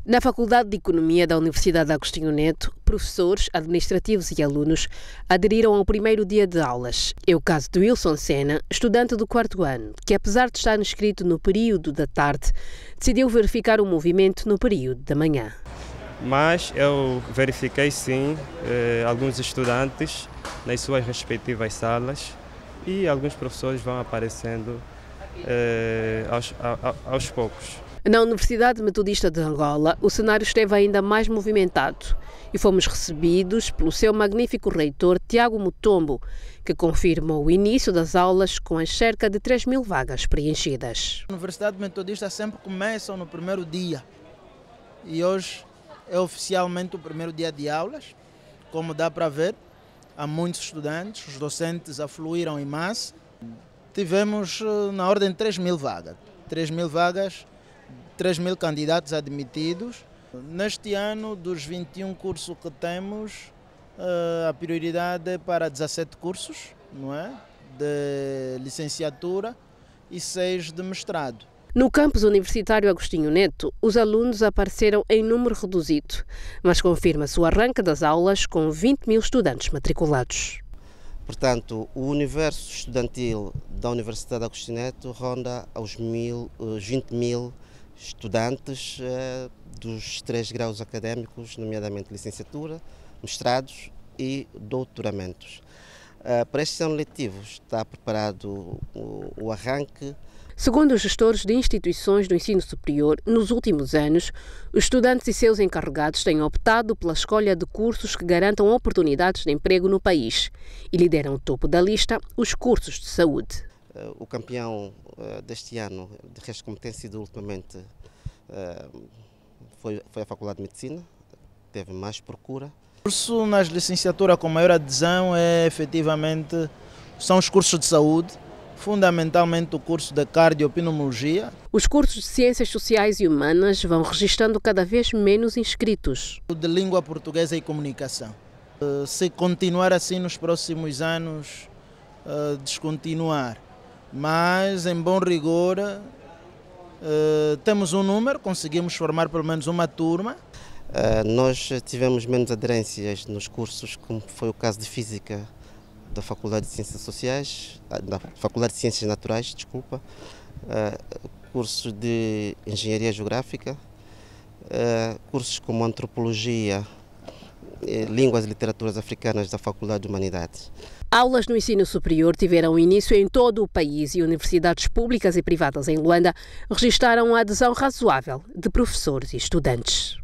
Na Faculdade de Economia da Universidade Agostinho Neto, professores, administrativos e alunos aderiram ao primeiro dia de aulas. É o caso de Wilson Sena, estudante do 4º ano, que apesar de estar inscrito no período da tarde, decidiu verificar o movimento no período da manhã. Mas eu verifiquei sim alguns estudantes nas suas respectivas salas e alguns professores vão aparecendo aos poucos. Na Universidade Metodista de Angola, o cenário esteve ainda mais movimentado e fomos recebidos pelo seu magnífico reitor, Tiago Mutombo, que confirmou o início das aulas com as cerca de 3.000 vagas preenchidas. A Universidade Metodista sempre começa no primeiro dia e hoje é oficialmente o primeiro dia de aulas. Como dá para ver, há muitos estudantes, os docentes afluíram em massa. Tivemos na ordem de 3.000 vagas. 3.000 vagas, 3.000 candidatos admitidos. Neste ano, dos 21 cursos que temos, a prioridade é para 17 cursos, não é? De licenciatura e 6 de mestrado. No campus universitário Agostinho Neto, os alunos apareceram em número reduzido, mas confirma-se o arranque das aulas com 20.000 estudantes matriculados. Portanto, o universo estudantil da Universidade Agostinho Neto ronda aos 20.000 estudantes dos 3 graus académicos, nomeadamente licenciatura, mestrados e doutoramentos. Para este ano letivo está preparado o arranque. Segundo os gestores de instituições do ensino superior, nos últimos anos, os estudantes e seus encarregados têm optado pela escolha de cursos que garantam oportunidades de emprego no país e lideram o topo da lista os cursos de saúde. O campeão deste ano, de resto como tem sido ultimamente, foi a Faculdade de Medicina, teve mais procura. O curso nas licenciaturas com maior adesão efetivamente são os cursos de saúde, fundamentalmente o curso de cardiopneumologia. Os cursos de Ciências Sociais e Humanas vão registrando cada vez menos inscritos. O de Língua Portuguesa e Comunicação. Se continuar assim nos próximos anos, descontinuar. Mas, em bom rigor, temos um número, conseguimos formar pelo menos uma turma. Nós tivemos menos aderências nos cursos, como foi o caso de Física, da Faculdade de Ciências Sociais, da Faculdade de Ciências Naturais, desculpa, cursos de Engenharia Geográfica, cursos como Antropologia, Línguas e Literaturas Africanas da Faculdade de Humanidades. Aulas no ensino superior tiveram início em todo o país e universidades públicas e privadas em Luanda registraram uma adesão razoável de professores e estudantes.